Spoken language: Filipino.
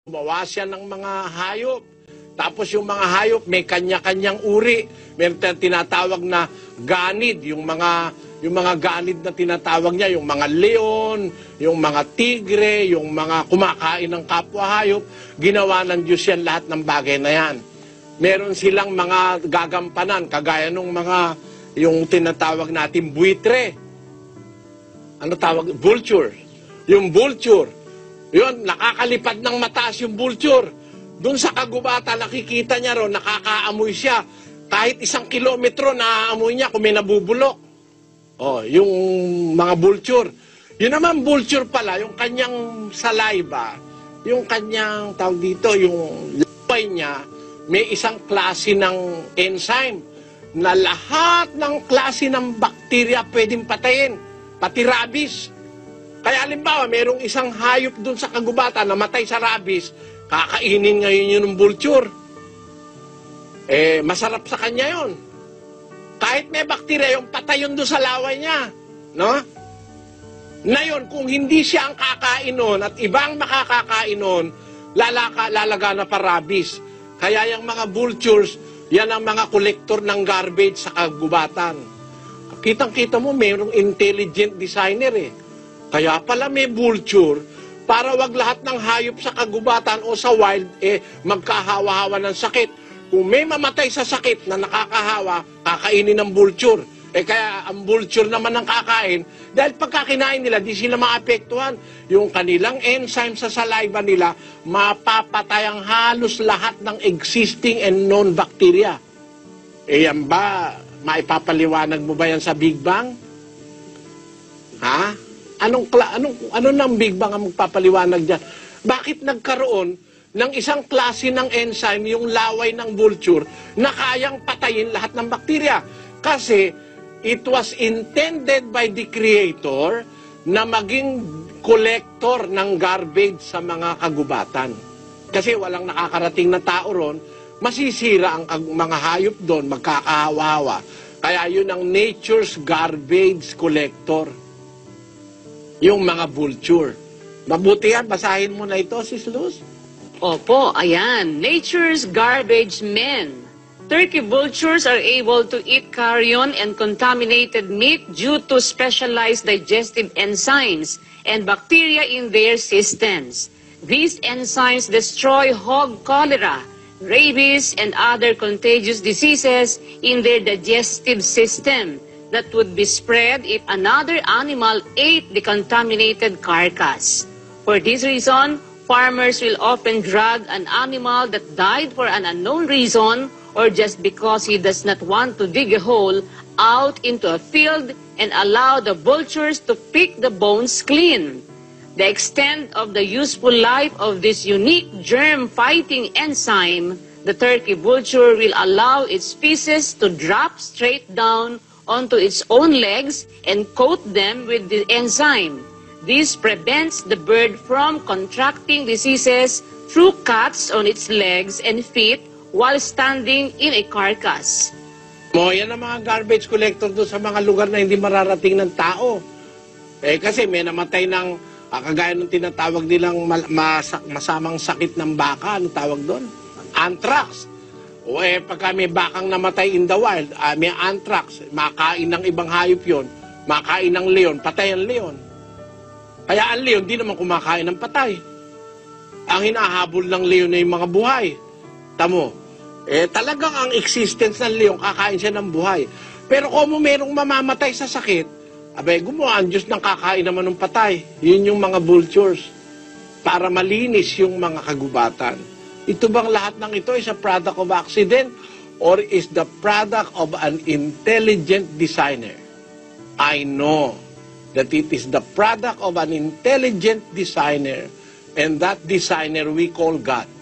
Gumawa siya ng mga hayop. Tapos yung mga hayop may kanya-kanyang uri. Meron tinatawag na ganid, yung mga ganid na tinatawag niya, yung mga leon, yung mga tigre, yung mga kumakain ng kapwa hayop. Ginawa ng Diyos yan lahat ng bagay na yan. Meron silang mga gagampanan, kagaya ng yung tinatawag natin buitre. Ano tawag? Vulture. Yung vulture. Yun, nakakalipad ng mataas yung vulture. Doon sa kagubatan, nakikita niya ron, nakakaamoy siya. Kahit 1 kilometro, naaamoy niya kung may nabubulok. Oh, yung mga vulture. Yun naman vulture pala, yung kanyang saliva, yung kanyang, tawag dito, yung laway niya, may isang klase ng enzyme na lahat ng klase ng bakterya pwedeng patayin, pati rabies. Kaya halimbawa, mayroong isang hayop dun sa kagubatan na matay sa rabies, kakainin ngayon yun ng vulture. Masarap sa kanya yun. Kahit may bakterya, yung patay yun dun sa laway niya. No? Na yun, kung hindi siya ang kakain nun at ibang makakakain nun, lalaga na pa rabies. Kaya yung mga vultures, yan ang mga kolektor ng garbage sa kagubatan. Kitang-kita mo, mayroong intelligent designer Kaya pala may vulture para wag lahat ng hayop sa kagubatan o sa wild magkahawa-hawa ng sakit. Kung may mamatay sa sakit na nakakahawa, kakainin ng vulture. Kaya ang vulture naman ang kakain, dahil pagkakinain nila, di sila maapektuhan. Yung kanilang enzyme sa saliva nila, mapapatay ang halos lahat ng existing and known bacteria. Yan ba, maipapaliwanag mo ba yan sa Big Bang? Ha? Ano ng Big Bang ang magpapaliwanag dyan? Bakit nagkaroon ng isang klase ng enzyme, yung laway ng vulture, na kayang patayin lahat ng bakterya? Kasi it was intended by the Creator na maging collector ng garbage sa mga kagubatan. Kasi walang nakakarating na tao ron, masisira ang mga hayop doon, magkakahawa-hawa. Kaya yun ang nature's garbage collector. Yung mga vulture. Mabuti yan, basahin mo na ito, Sis Luz. Opo, ayan. Nature's garbage men. Turkey vultures are able to eat carrion and contaminated meat due to specialized digestive enzymes and bacteria in their systems. These enzymes destroy hog cholera, rabies, and other contagious diseases in their digestive system that would be spread if another animal ate the contaminated carcass. For this reason, farmers will often drag an animal that died for an unknown reason or just because he does not want to dig a hole out into a field and allow the vultures to pick the bones clean. The extent of the useful life of this unique germ-fighting enzyme, the turkey vulture will allow its feces to drop straight down onto its own legs and coat them with the enzyme. This prevents the bird from contracting diseases through cuts on its legs and feet while standing in a carcass. Yan ang mga garbage collector doon sa mga lugar na hindi mararating ng tao. Kasi may namatay ng, kagaya ng tinatawag nilang masamang sakit ng baka, ano tawag doon? Anthrax. Pagka may bakang namatay in the wild, may anthrax, makain ng ibang hayop yun, makain ng leon, patay ang leon. Kaya ang leon, di naman kumakain ng patay. Ang hinahabol ng leon ay mga buhay. Tamo, talagang ang existence ng leon, kakain siya ng buhay. Pero kung merong mamamatay sa sakit, gumawa ang Diyos ng kakain naman ng patay. Yun yung mga vultures. Para malinis yung mga kagubatan. Ito bang lahat ng ito is a product of accident or is the product of an intelligent designer? I know that it is the product of an intelligent designer, and that designer we call God.